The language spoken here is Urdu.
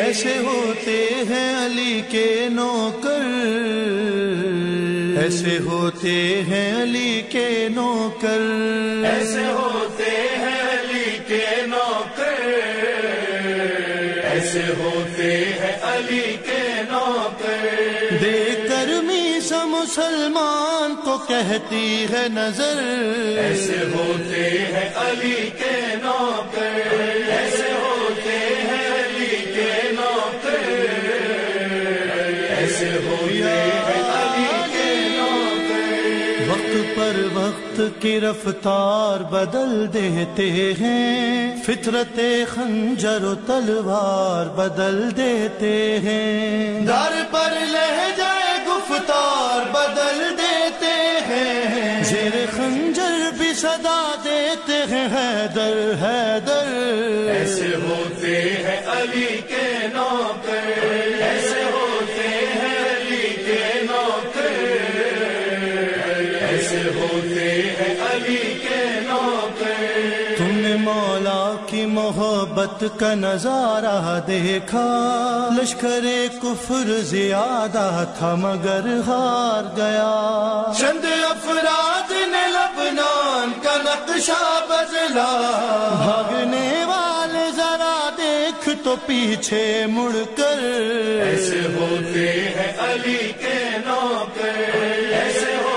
ایسے ہوتے ہیں علی کے نوکر، ایسے ہوتے ہیں علی کے نوکر، ایسے ہوتے ہیں علی کے نوکر، ایسے ہوتے ہیں علی کے نوکر۔ دے کر میسا مسلمان کو کہتی ہے نظر، ایسے ہوتے ہیں علی کے نوکر، ایسے ہوتے ہیں علی کے نوکر، ایسے ہوتے ہیں علی کے نوکر۔ وقت پر وقت کی رفتار بدل دیتے ہیں، فطرت خنجر و تلوار بدل دیتے ہیں، در پر لہجہ گفتار بدل دیتے ہیں، زیر خنجر بھی صدا دیتے ہیں حیدر حیدر۔ ایسے ہوتے ہیں علی کے نوکر، ایسے ہوتے ہیں علی کے نوکر، ایسے ہوتے ہیں علی کے نوکر۔ تم نے مولا کی محبت کا نظارہ دیکھا، لشکر کفر زیادہ تھا مگر ہار گیا، چند افراد نے لبنان کا نقشہ بدلا، بھاگنے والے ذرا دیکھ تو پیچھے مڑ کر۔ ایسے ہوتے ہیں علی کے نوکر، ایسے